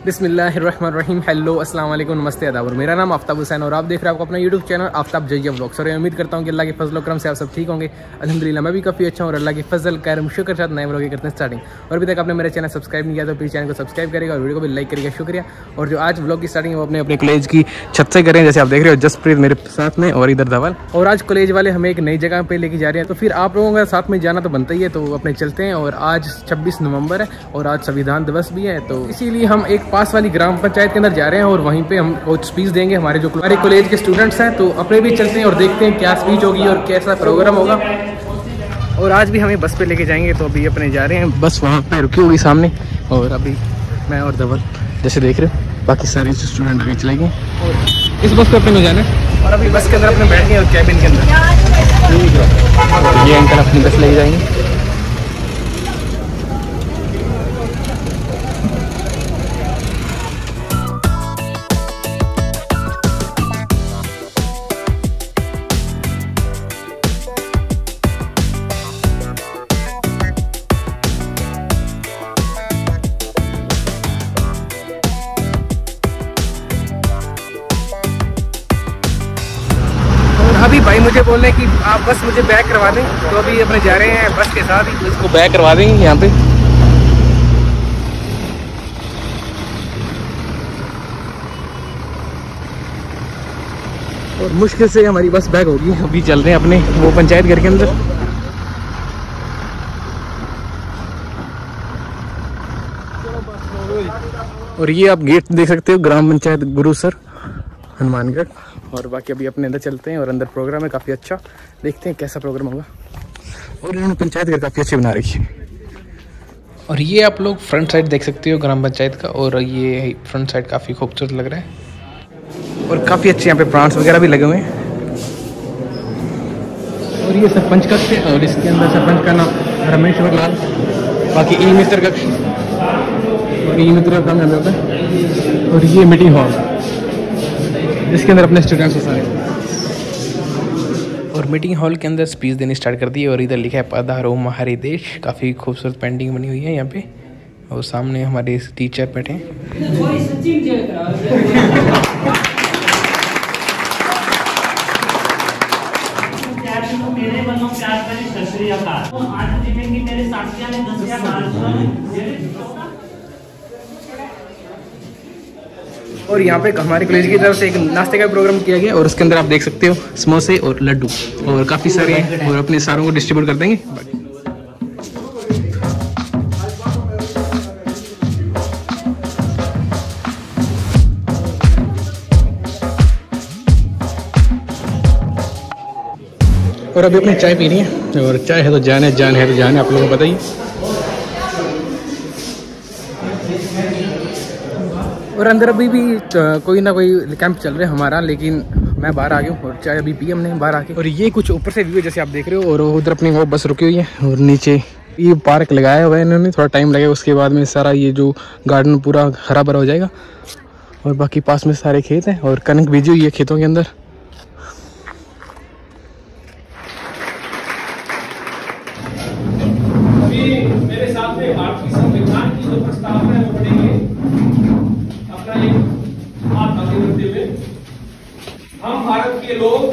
बिस्मिल्लाहिर्रहमानिर्रहीम। हेलो अस्सलाम वालेकुम, नमस्ते, आदाब। मेरा नाम आफ्ताब हुसैन और आप देख रहे हैं आपको अपना यूट्यूब चैनल आफ्ताब जैया व्लॉग्स। और उम्मीद करता हूँ कि अल्लाह के फजल करम से आप सब ठीक होंगे। अल्हम्दुलिल्लाह मैं भी काफ़ी अच्छा हूँ और अल्लाह के फजल करम शुक्र के साथ नए व्लॉग करते हैं स्टार्टिंग। और अभी तक आपने मेरा चैनल सब्सक्राइब नहीं किया तो प्लीज़ चैनल को सब्सक्राइब करेगा और वीडियो को भी लाइक करेगा, शुक्रिया। और जो आज व्लॉग की स्टार्टिंग है वो अपने कॉलेज की छत से करें, जैसे आप देख रहे हो जसप्रीत मेरे साथ में और इधर धवल। और आज कॉलेज वाले हमें एक नई जगह पे लेके जा रहे हैं, तो फिर आप लोगों का साथ में जाना तो बनता ही है। तो अपने चलते हैं। और आज 26 नवंबर है और आज संविधान दिवस भी है, तो इसीलिए हम एक पास वाली ग्राम पंचायत के अंदर जा रहे हैं और वहीं पे हम कुछ स्पीच देंगे। हमारे जो हमारे कॉलेज के स्टूडेंट्स हैं, तो अपने भी चलते हैं और देखते हैं क्या स्पीच होगी और कैसा प्रोग्राम होगा। और आज भी हमें बस पे लेके जाएंगे, तो अभी अपने जा रहे हैं। बस वहाँ पे रुकी होगी सामने और अभी मैं और धवल जैसे देख रहे हो, बाकी सारे स्टूडेंट आगे चलेंगे और इस बस पे अपने जाना है। और अभी बस के अंदर अपने बैठ गए और कैबिन के अंदर ये अंकल अपनी बस लेके जाएंगे। अभी भाई मुझे बोल रहे हैं कि आप बस मुझे बैक करवा दें, तो अभी अपने जा रहे हैं बस के साथ ही इसको बैक करवा देंगे यहाँ पे। और मुश्किल से हमारी बस बैक होगी। अभी चल रहे हैं अपने वो पंचायत घर के अंदर। और ये आप गेट देख सकते हो, ग्राम पंचायत गुरुसर हनुमानगढ़। और बाकी अभी अपने अंदर चलते हैं और अंदर प्रोग्राम है काफ़ी अच्छा, देखते हैं कैसा प्रोग्राम होगा। और इन्होंने पंचायत घर काफ़ी अच्छी बना रखी है। और ये आप लोग फ्रंट साइड देख सकते हो ग्राम पंचायत का, और ये फ्रंट साइड काफ़ी खूबसूरत लग रहा है और काफ़ी अच्छे यहाँ पे प्लांट्स वगैरह भी लगे हुए हैं। और ये सरपंच कक्ष है और इसके अंदर सरपंच का नाम रमेश्वर लाल। बाकी ई मित्र कक्ष, ई मित्र का काम होता है। और ये मीटिंग हॉल जिसके अंदर अपने स्टूडेंट्स सारे। और मीटिंग हॉल के अंदर स्पीच देनी स्टार्ट कर दी है। और इधर लिखा है पधारो हमारे देश। काफ़ी खूबसूरत पेंटिंग बनी हुई है यहाँ पे। और सामने हमारे टीचर बैठे हैं। और यहाँ पे हमारे कॉलेज की तरफ से एक नाश्ते का प्रोग्राम किया गया और उसके अंदर आप देख सकते हो समोसे और लड्डू और काफ़ी सारे हैं और अपने सारों को डिस्ट्रीब्यूट कर देंगे। और अभी अपने चाय पी रही है और चाय है तो जान है, जान है तो जान है, आप लोगों को बताइए। और अंदर अभी भी कोई ना कोई कैंप चल रहा है हमारा, लेकिन मैं बाहर आ गया हूँ और चाय अभी पी हमने बाहर आके। और ये कुछ ऊपर से व्यू है जैसे आप देख रहे हो। और उधर अपनी वो बस रुकी हुई है और नीचे ये पार्क लगाया हुआ है इन्होंने, थोड़ा टाइम लगेगा। उसके बाद में सारा ये जो गार्डन पूरा हरा भरा हो जाएगा। और बाकी पास में सारे खेत हैं और कनक बीजी हुई है खेतों के अंदर। मेरे साथ में भारतीय संविधान की जो प्रस्तावना है वो पढ़ेंगे। अपना एक हाथ आगे करते हुए, हम भारत के लोग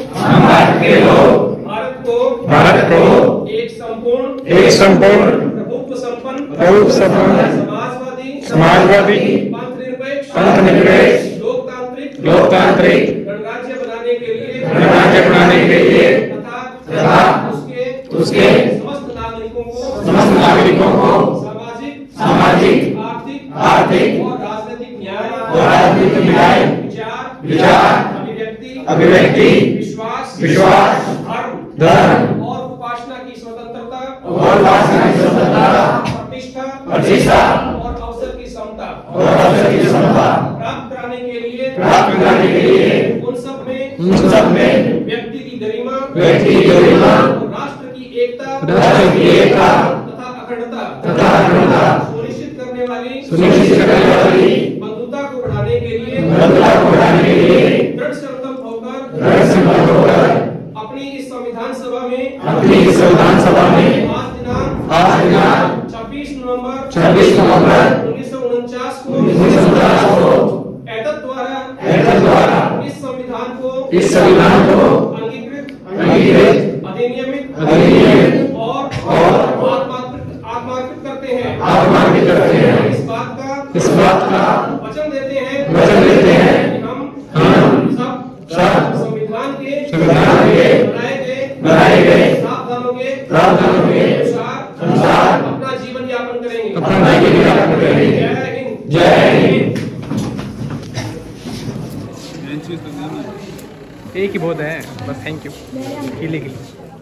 भारत को एक संपूर्ण प्रभुत्व संपन्न समाजवादी पंथ निरपेक्ष लोकतांत्रिक गणराज्य बनाने के लिए तथा उसके समस्त नागरिकों को सामाजिक आर्थिक और राजनीतिक न्याय विचार अभिव्यक्ति विश्वास धर्म और उपासना की स्वतंत्रता प्रतिष्ठा और अवसर की समता प्राप्त कराने के लिए उन सब में व्यक्ति की गरिमा और राष्ट्र की एकता तथा अखंडता सुनिश्चित करने वाली बंधुता को बढ़ाने के लिए दृढ़ संकल्प होकर अपनी इस संविधान सभा में आज दिनांक 26 नवंबर 1949 को एतद द्वारा इस संविधान को अंगीकृत अधिनियमित और आत्मार्पित करते हैं। इस बात का वचन देते हैं कि हम सब संविधान के बनाए गए प्रावधानों के अनुसार अपना जीवन यापन करेंगे। जय हिंद। एक ही बहुत है बस। थैंक यू खिले के लिए।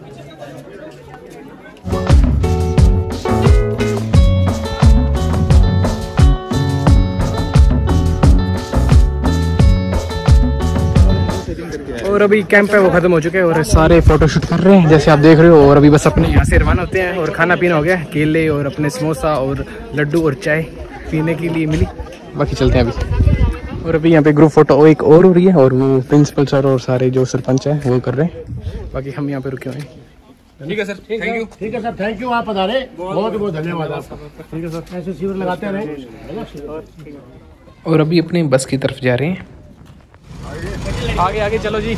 और अभी कैंप है वो खत्म हो चुके हैं और सारे फोटोशूट कर रहे हैं जैसे आप देख रहे हो। और अभी बस अपने यहाँ से रवाना होते हैं और खाना पीना हो गया। केले और अपने समोसा और लड्डू और चाय पीने के लिए मिली। बाकी चलते हैं अभी। और अभी यहाँ पे ग्रुप फोटो एक और हो रही है और वो प्रिंसिपल सर और सारे जो सरपंच हैं वो कर रहे हैं। बाकी हम यहाँ पे रुके हुए हैं। ठीक है सर, थैंक यू। ठीक है सर, थैंक यू। आप पधारे, बहुत बहुत धन्यवाद आपका। ठीक है सर, ऐसे शिविर लगाते रहे। और अभी अपने बस की तरफ जा रहे हैं। आगे आगे चलो जी।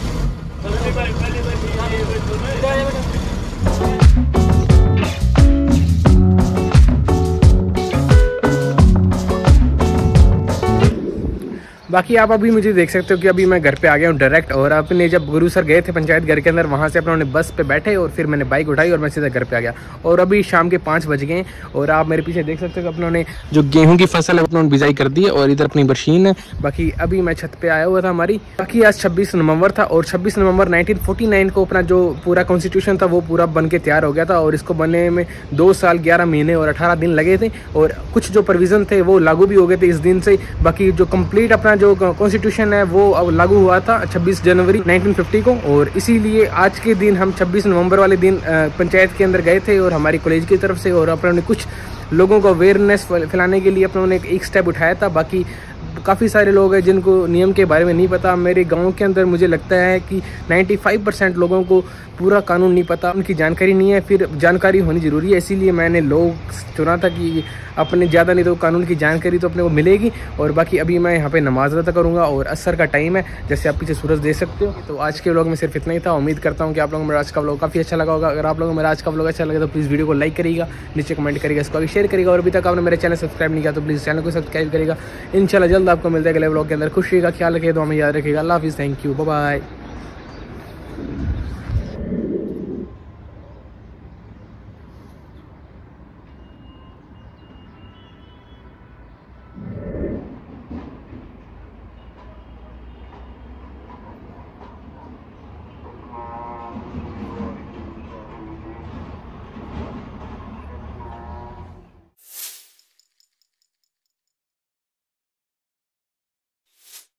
बाकी आप अभी मुझे देख सकते हो कि अभी मैं घर पे आ गया हूँ डायरेक्ट। और अपने जब गुरु सर गए थे पंचायत घर के अंदर, वहाँ से अपने बस पे बैठे और फिर मैंने बाइक उठाई और मैं सीधा घर पे आ गया। और अभी शाम के 5 बज गए और आप मेरे पीछे देख सकते हो कि अपनों ने जो गेहूं की फसल है अपनों ने बिजाई कर दी है और इधर अपनी मशीन है। बाकी अभी मैं छत पे आया हुआ था हमारी। बाकी आज 26 नवंबर था और 26 नवंबर 1949 को अपना जो पूरा कॉन्स्टिट्यूशन था वो पूरा बन के तैयार हो गया था। और इसको बनने में 2 साल 11 महीने और 18 दिन लगे थे और कुछ जो प्रोविजन थे वो लागू भी हो गए थे इस दिन से। बाकी जो कंप्लीट अपना जो कॉन्स्टिट्यूशन है वो अब लागू हुआ था 26 जनवरी 1950 को। और इसीलिए आज के दिन हम 26 नवंबर वाले दिन पंचायत के अंदर गए थे और हमारी कॉलेज की तरफ से। और अपने कुछ लोगों को अवेयरनेस फैलाने के लिए अपनों ने एक स्टेप उठाया था। बाकी काफ़ी सारे लोग हैं जिनको नियम के बारे में नहीं पता। मेरे गांव के अंदर मुझे लगता है कि 95% लोगों को पूरा कानून नहीं पता, उनकी जानकारी नहीं है। फिर जानकारी होनी ज़रूरी है, इसीलिए मैंने लोग चुना था कि अपने ज़्यादा नहीं तो कानून की जानकारी तो अपने को मिलेगी। और बाकी अभी मैं यहाँ पे नमाज अदा करूँगा और असर का टाइम है, जैसे आप पीछे सूरज देख सकते हो। तो आज के व्लॉग में सिर्फ इतना ही था। उम्मीद करता हूँ कि आप लोगों को मेरा आज का व्लॉग काफ़ी अच्छा लगा होगा। अगर आप लोगों को मेरा आज का व्लॉग अच्छा लगा तो प्लीज़ वीडियो को लाइक करिएगा, नीचे कमेंट करिएगा, इसको आगे शेयर करिएगा। और अभी तक आपने मेरे चैनल सब्सक्राइब नहीं किया तो प्लीज़ चैनल को सब्सक्राइब करिएगा। इंशाल्लाह जल्द आपको मिलता है अगले व्लॉग के अंदर। खुश रहिएगा, ख्याल रखिएगा, तो हमें याद रखिएगा। अल्लाह हाफिज़, थैंक यू, बाय बाय।